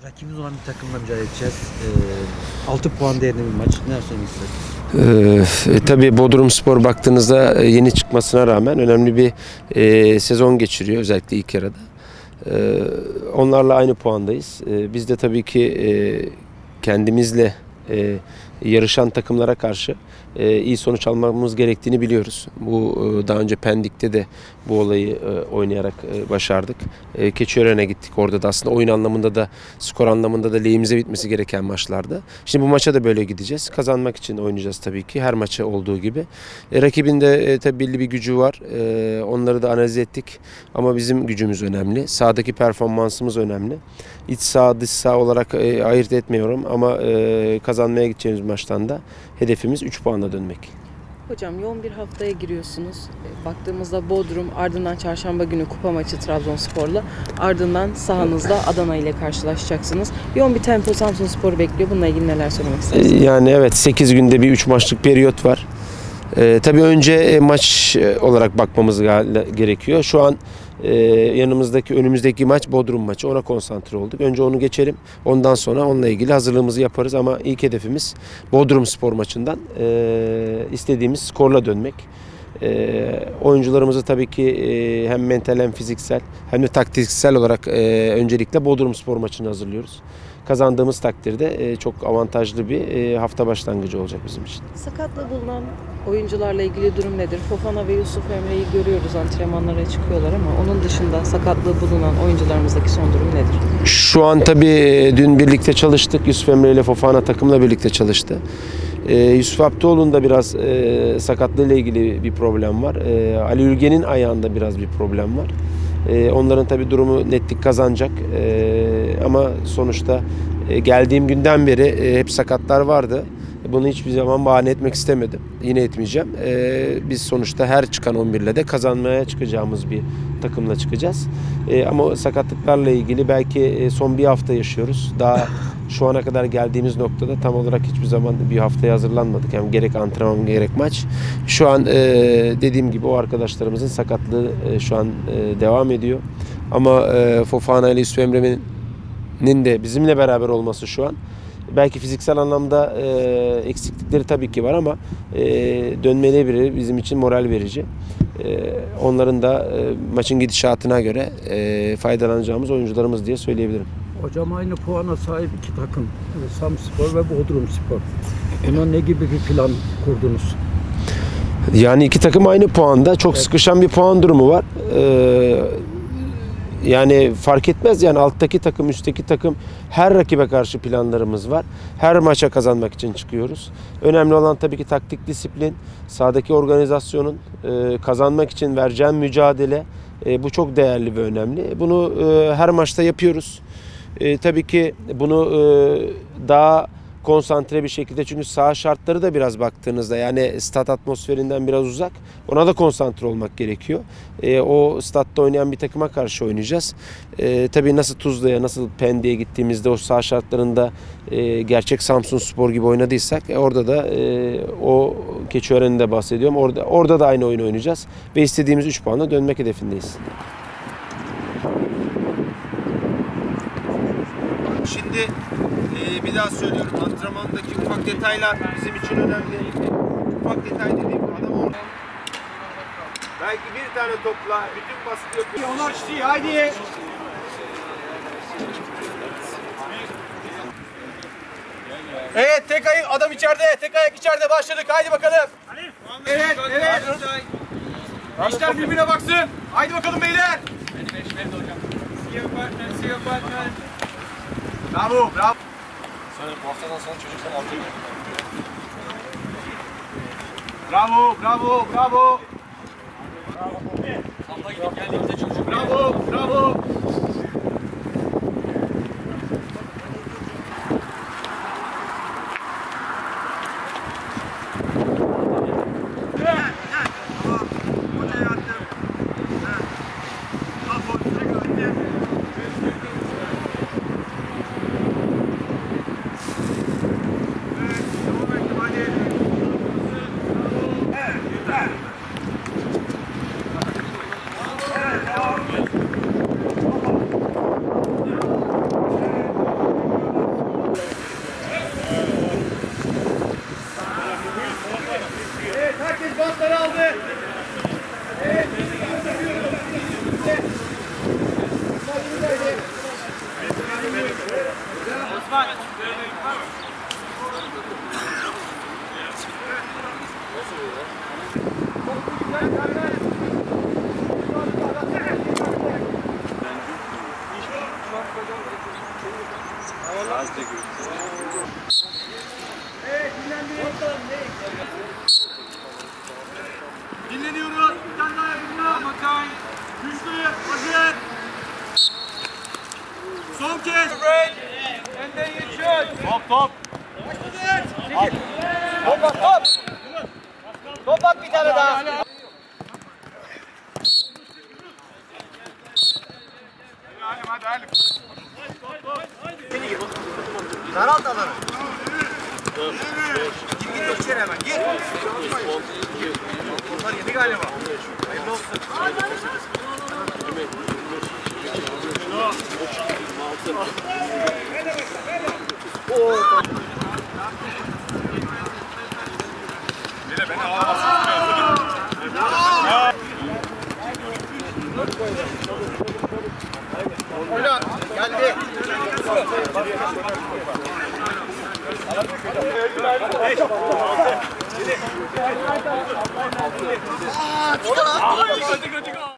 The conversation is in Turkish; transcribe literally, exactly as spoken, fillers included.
Rakibimiz olan bir takımla mücadele edeceğiz. Ee, altı puan değerinde bir maç. Ne söylemek istersiniz? Ee, e, tabii Bodrumspor baktığınızda e, yeni çıkmasına rağmen önemli bir e, sezon geçiriyor, özellikle ilk yarıda. E, onlarla aynı puandayız. E, biz de tabii ki e, kendimizle e, yarışan takımlara karşı e, iyi sonuç almamız gerektiğini biliyoruz. Bu e, daha önce Pendik'te de bu olayı e, oynayarak e, başardık. E, Keçiören'e gittik. Orada da aslında oyun anlamında da skor anlamında da lehimize bitmesi gereken maçlardı. Şimdi bu maça da böyle gideceğiz. Kazanmak için oynayacağız tabii ki. Her maça olduğu gibi. E, rakibin de e, tabii belli bir gücü var. E, onları da analiz ettik. Ama bizim gücümüz önemli. Sahadaki performansımız önemli. İç saha dış saha olarak e, ayırt etmiyorum ama e, kazanmaya gideceğimiz maçtan da hedefimiz üç puanla dönmek. Hocam yoğun bir haftaya giriyorsunuz. Baktığımızda Bodrum, ardından çarşamba günü kupa maçı Trabzonspor'la, ardından sahanızda Adana ile karşılaşacaksınız. Yoğun bir tempo Samsunspor'u bekliyor. Bununla ilgili neler söylemek istersiniz? Yani evet, sekiz günde bir üç maçlık periyot var. Ee, tabii önce maç olarak bakmamız gerekiyor. Şu an e, yanımızdaki, önümüzdeki maç Bodrum maçı. Ona konsantre olduk. Önce onu geçelim. Ondan sonra onunla ilgili hazırlığımızı yaparız. Ama ilk hedefimiz Bodrumspor maçından e, istediğimiz skorla dönmek. E, oyuncularımızı tabii ki e, hem mental hem fiziksel hem de taktiksel olarak e, öncelikle Bodrumspor maçını hazırlıyoruz. Kazandığımız takdirde e, çok avantajlı bir e, hafta başlangıcı olacak bizim için. Sakatlığı bulunan oyuncularla ilgili durum nedir? Fofana ve Yusuf Emre'yi görüyoruz, antrenmanlara çıkıyorlar ama onun dışında sakatlığı bulunan oyuncularımızdaki son durum nedir? Şu an tabii dün birlikte çalıştık. Yusuf Emre ile Fofana takımla birlikte çalıştı. Ee, Yusuf Abdioğlu'nun da biraz e, sakatlığıyla ilgili bir problem var. E, Ali Ülgen'in ayağında biraz bir problem var. E, onların tabii durumu netlik kazanacak. E, ama sonuçta e, geldiğim günden beri e, hep sakatlar vardı. Bunu hiçbir zaman bahane etmek istemedim. Yine etmeyeceğim. Ee, biz sonuçta her çıkan on bir ile de kazanmaya çıkacağımız bir takımla çıkacağız. Ee, ama sakatlıklarla ilgili belki son bir hafta yaşıyoruz. Daha şu ana kadar geldiğimiz noktada tam olarak hiçbir zaman bir haftaya hazırlanmadık. Yani gerek antrenman gerek maç. Şu an e, dediğim gibi o arkadaşlarımızın sakatlığı e, şu an e, devam ediyor. Ama e, Fofana ile Yusuf Emre'nin de bizimle beraber olması şu an belki fiziksel anlamda e, eksiklikleri tabii ki var ama e, dönmeleri bizim için moral verici. E, onların da e, maçın gidişatına göre e, faydalanacağımız oyuncularımız diye söyleyebilirim. Hocam aynı puana sahip iki takım, Samspor ve Bodrumspor. Buna ne gibi bir plan kurdunuz? Yani iki takım aynı puanda. Çok evet. Sıkışan bir puan durumu var. Ee, Yani fark etmez, yani alttaki takım, üstteki takım, her rakibe karşı planlarımız var. Her maça kazanmak için çıkıyoruz. Önemli olan tabii ki taktik disiplin, sahadaki organizasyonun, e, kazanmak için vereceğim mücadele. E, bu çok değerli ve önemli. Bunu e, her maçta yapıyoruz. E, tabii ki bunu e, daha konsantre bir şekilde, çünkü saha şartları da biraz baktığınızda yani stat atmosferinden biraz uzak. Ona da konsantre olmak gerekiyor. E, o statta oynayan bir takıma karşı oynayacağız. E, tabii nasıl Tuzla'ya, nasıl Pendik'e gittiğimizde o saha şartlarında e, gerçek Samsunspor gibi oynadıysak e, orada da e, o Keçiören'de de bahsediyorum. Orada, orada da aynı oyunu oynayacağız ve istediğimiz üç puanla dönmek hedefindeyiz. Şimdi e, bir daha söylüyorum, antrenmandaki ufak detaylar bizim için önemli. Ufak detay dediğim adam orada. Belki bir tane topla bütün baskı yapıyor. Onlar çiğ, haydi. Evet, tek ayak adam içeride, tek ayak içeride, başladık. Haydi bakalım. Evet, evet. İşler birbirine baksın. Haydi bakalım beyler. See you partner, see you partner. Bravo, bravo. Sen bu haftadan sonra çocuksan altı. Bravo, bravo, bravo. Bravo. Samba gidip geldiğimizde çocuk. Bravo, bravo. Dinleniyoruz. Bir tane daha yapın. Makay. Güçlü. Hazır. Son kez. And then you shoot. Top top. Top at top. Top at bir tane daha. Hadi hadi hadi. Daralt alanı. Git git içeri hemen git. Onlar yedi galiba. Hayırlı olsun. Bile beni ağlamasın. Oyna geldi. Beş.